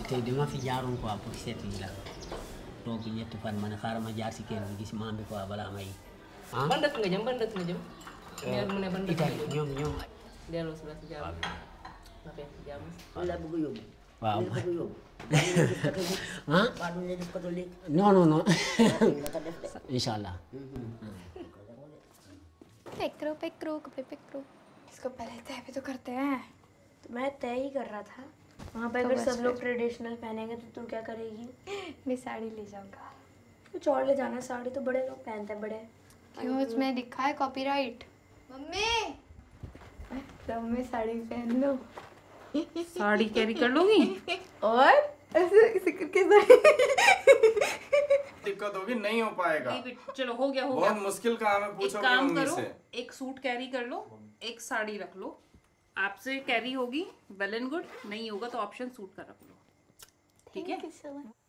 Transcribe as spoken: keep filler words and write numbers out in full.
tey dama fi jaaroon quoi pour seet yi la toog ñetti fan ma ne xaaral ma jaar si kër gi gis maam bi quoi balaa may ah ban dëkk nga jëm ban dëkk nga jëm meer mu ne ban dëkk nga Italie jëm ñoom ñoom delloo si la si jàmm ma fekk jàmm la bëgg yóbbu. waaw la bëgg yóbbu. ah waa duñ la def catholique. non non non nga ko def de. incha allah पेक्रो पेक्रो कपे पेक्रो इसको पहले तय भी तो करते हैं। तो मैं तय ही कर रहा था वहाँ पे अगर सब लोग ट्रेडिशनल पहनेंगे तो तू क्या करेगी? मैं साड़ी ले जाऊंगा। कुछ और ले जाना, साड़ी तो बड़े लोग पहनते हैं बड़े। क्यों उसमें लिखा है कॉपीराइट? मम्मी तो मैं साड़ी पहन लो। साड़ी कैरी कर लोगी और ऐसे ऐसे करके साड़ी दिक्कत होगी, नहीं हो पाएगा। चलो हो गया हो बहुत गया मुश्किल काम है, एक पूछोगे काम मम्मी करो से। एक सूट कैरी कर लो एक साड़ी रख लो आपसे कैरी होगी वेल एंड गुड नहीं होगा तो ऑप्शन सूट का रख लो ठीक है।